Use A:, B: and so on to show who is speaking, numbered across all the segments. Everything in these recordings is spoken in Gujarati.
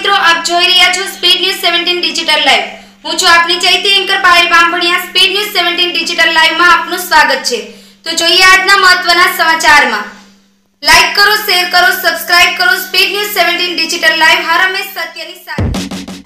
A: મિત્રો, આપ જોઈ રહ્યા છો સ્પીડ ન્યૂઝ 17 ડિજિટલ લાઈવ। હું છું આપની ચૈતી anchor Payal Bambhaniya. Speed news 17 digital live માં આપનું સ્વાગત છે। તો જોઈએ આજના મહત્વના સમાચારમાં। લાઈક કરો, શેર કરો, સબસ્ક્રાઇબ કરો। સ્પીડ ન્યૂઝ 17 ડિજિટલ લાઈવ હર હંમેશ સત્યની સાથે।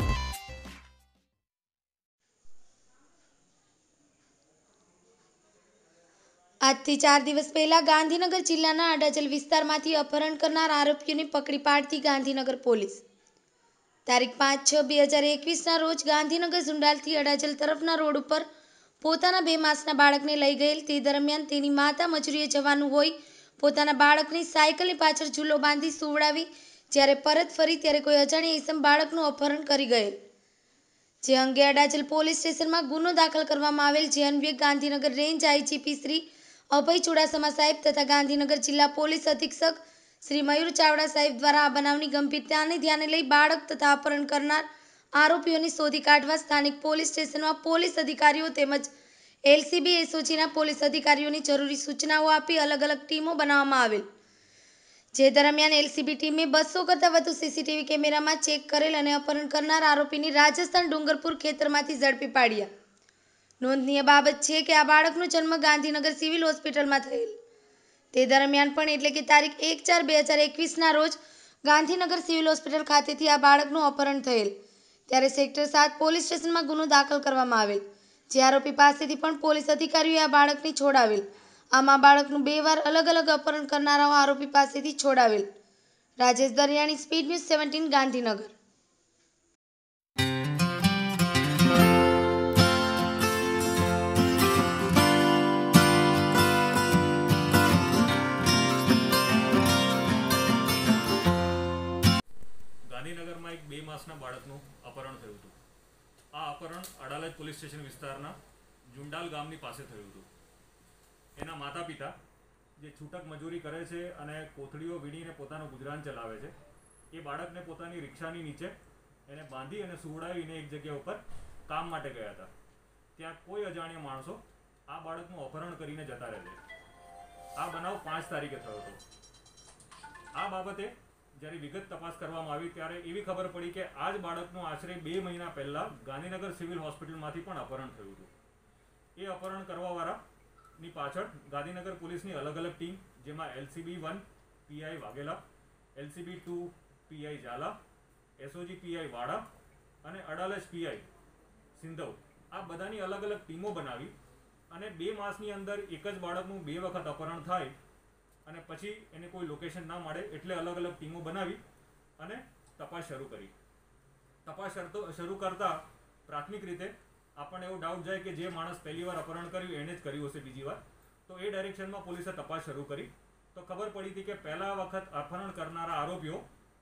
A: આજથી 4 દિવસ પહેલા ગાંધીનગર જિલ્લાના અડાજણ વિસ્તારમાંથી અપહરણ કરનાર આરોપીઓને પકડી પાડતી ગાંધીનગર પોલીસ। તારીખ 5/6/2021ના રોજ ગાંધીનગર ઝુંડાલથી અડાજણ તરફના રોડ ઉપર પોતાના 2 માસના બાળકને લઈ ગયેલ તે દરમિયાન તેની માતા મજૂરીએ જવાનું હોય પોતાના બાળકની સાયકલની પાછળ ઝૂલો બાંધી સુવડાવી જ્યારે પરત ફરી ત્યારે કોઈ અજાણ્યા ઈસમ બાળકનું અપહરણ કરી ગયેલ, જે અંગે અડાજણ પોલીસ સ્ટેશનમાં ગુનો દાખલ કરવામાં આવેલ, જે અન્વયે ગાંધીનગર રેન્જ આઈજીપી શ્રી અભય ચુડાસમા સાહેબ તથા ગાંધીનગર જિલ્લા પોલીસ અધિક્ષક શ્રી મયુર ચાવડા સાહેબ દ્વારા આ બનાવની ગંભીરતાને ધ્યાને લઈ બાળક તથા અપહરણ કરનાર આરોપીઓને શોધી કાઢવા સ્થાનિક પોલીસ સ્ટેશનમાં પોલીસ અધિકારીઓ તેમજ એલસીબી એસઓજીના પોલીસ અધિકારીઓની જરૂરી સૂચનાઓ આપી અલગ અલગ ટીમો બનાવવામાં આવેલ, જે દરમિયાન એલસીબી ટીમે 200 કરતાં વધુ સીસીટીવી કેમેરામાં ચેક કરેલ અને અપહરણ કરનાર આરોપીની રાજસ્થાન ડુંગરપુર ખેતરમાંથી ઝડપી પાડ્યા। નોંધનીય બાબત છે કે આ બાળકનો જન્મ ગાંધીનગર સિવિલ હોસ્પિટલમાં થયેલ। તે દરમિયાન પણ એટલે કે તારીખ 1/4/2021ના રોજ ગાંધીનગર સિવિલ હોસ્પિટલ ખાતેથી આ બાળકનું અપહરણ થયેલ, ત્યારે સેક્ટર 7 પોલીસ સ્ટેશનમાં ગુનો દાખલ કરવામાં આવેલ, જે આરોપી પાસેથી પણ પોલીસ અધિકારીઓએ આ બાળકને છોડાવેલ। આમ આ બાળકનું 2 વાર અલગ અલગ અપહરણ કરનારાઓ આરોપી પાસેથી છોડાવેલ। Rajesh Dariyani, speed news 17 Gandhinagar.
B: ગાંધીનગરમાં એક 2 માસના બાળકનું અપહરણ થયું હતું। આ અપહરણ અડાલજ પોલીસ સ્ટેશન વિસ્તારના ઝુંડાલ ગામની પાસે થયું હતું। એના માતા પિતા જે છૂટક મજૂરી કરે છે અને કોથળીઓ વીણીને પોતાનું ગુજરાન ચલાવે છે, એ બાળકને પોતાની રિક્ષાની નીચે એને બાંધી અને સુવડાવીને એક જગ્યા ઉપર કામ માટે ગયા હતા। ત્યાં કોઈ અજાણ્યા માણસો આ બાળકનું અપહરણ કરીને જતા રહે છે। આ બનાવ 5 તારીખે થયો હતો। આ બાબતે જ્યારે વિગત તપાસ કરવામાં આવી ત્યારે એવી ખબર પડી કે આ જ બાળકનું આશરે 2 મહિના પહેલાં ગાંધીનગર સિવિલ હોસ્પિટલમાંથી પણ અપહરણ થયું હતું। એ અપહરણ કરવાવાળાની પાછળ ગાંધીનગર પોલીસની અલગ અલગ ટીમ, જેમાં LCB 1 PI Vaghela, LCB 2 PI Zala, SOG PI Vada અને અડાલજ પીઆઈ સિંધવ, આ બધાની અલગ અલગ ટીમો બનાવી અને 2 માસની અંદર એક જ બાળકનું 2 વખત અપહરણ થાય અને પછી એને કોઈ લોકેશન ના મળે એટલે અલગ અલગ ટીમો બનાવી અને તપાસ શરૂ કરી। તપાસ શરૂ કરતાં પ્રાથમિક રીતે આપણને એવો ડાઉટ જાય કે જે માણસ પહેલી વાર અપહરણ કર્યું એને જ કર્યું હશે બીજી વાર, તો એ ડાયરેક્શનમાં પોલીસે તપાસ શરૂ કરી તો ખબર પડી હતી કે પહેલા વખત અપહરણ કરનારા આરોપીઓ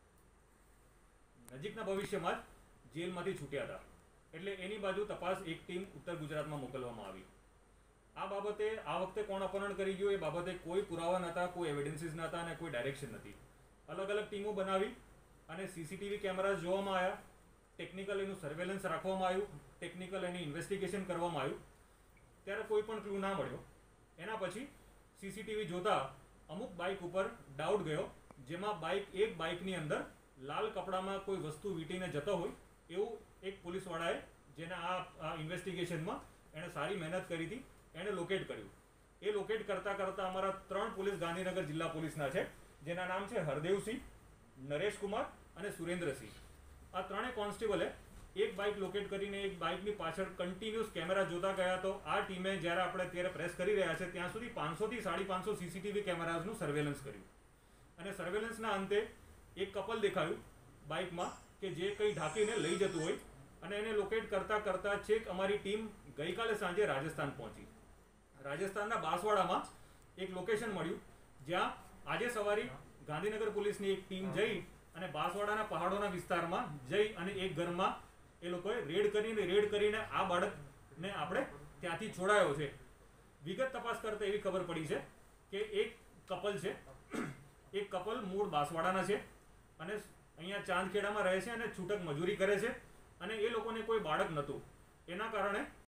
B: નજીકના ભવિષ્યમાં જ જેલમાંથી છૂટ્યા હતા, એટલે એની બાજુ તપાસ એક ટીમ ઉત્તર ગુજરાતમાં મોકલવામાં આવી। આ બાબતે આ વખતે કોણ અપહરણ કરી ગયું એ બાબતે કોઈ પુરાવા નહોતા, કોઈ એવિડન્સીસ નહોતા અને કોઈ ડાયરેક્શન નથી। અલગ અલગ ટીમો બનાવી અને સીસીટીવી કેમેરા જોવામાં આવ્યા, ટેકનિકલ એનું સર્વેલન્સ રાખવામાં આવ્યું, ટેકનિકલ એની ઇન્વેસ્ટિગેશન કરવામાં આવ્યું, ત્યારે કોઈ પણ ક્લુ ના મળ્યો। એના પછી સીસીટીવી જોતા અમુક બાઇક ઉપર ડાઉટ ગયો, જેમાં એક બાઇકની અંદર લાલ કપડામાં કોઈ વસ્તુ વીંટીને જતો હોય એવું એક પોલીસવાળાએ, જેને આ ઇન્વેસ્ટિગેશનમાં એણે સારી મહેનત કરી હતી, એણે લોકેટ કર્યું। એ લોકેટ કરતાં અમારા 3 પોલીસ ગાંધીનગર જિલ્લા પોલીસના છે, જેના નામ છે હરદેવસિંહ, નરેશકુમાર અને સુરેન્દ્રસિંહ। આ 3 કોન્સ્ટેબલે એક બાઇક લોકેટ કરીને એક બાઇકની પાછળ કન્ટિન્યુઅસ કેમેરા જોતા ગયા। તો આ ટીમે જ્યારે આપણે અત્યારે પ્રેસ કરી રહ્યા છે ત્યાં સુધી 500 થી 550 સીસીટીવી કેમેરાઝનું સર્વેલન્સ કર્યું અને સર્વેલન્સના અંતે એક કપલ દેખાયું બાઇકમાં કે જે કંઈ ઢાંકીને લઈ જતું હોય અને એને લોકેટ કરતાં છેક અમારી ટીમ ગઈકાલે સાંજે રાજસ્થાન પહોંચી। રાજસ્થાનના બાંસવાડામાં એક લોકેશન મળ્યું, જ્યાં આજે સવારે ગાંધીનગર પોલીસની એક ટીમ જઈ અને બાંસવાડાના પહાડોના વિસ્તારમાં જઈ અને એક ઘરમાં એ લોકોએ રેડ કરીને આ બાળકને આપણે ત્યાંથી છોડાયો છે। વિગત તપાસ કરતાં એવી ખબર પડી છે કે એક કપલ છે, એક કપલ મૂળ બાંસવાડાના છે અને અહીંયા ચાંદખેડામાં રહે છે અને છૂટક મજૂરી કરે છે અને એ લોકોને કોઈ બાળક નહોતું, એના કારણે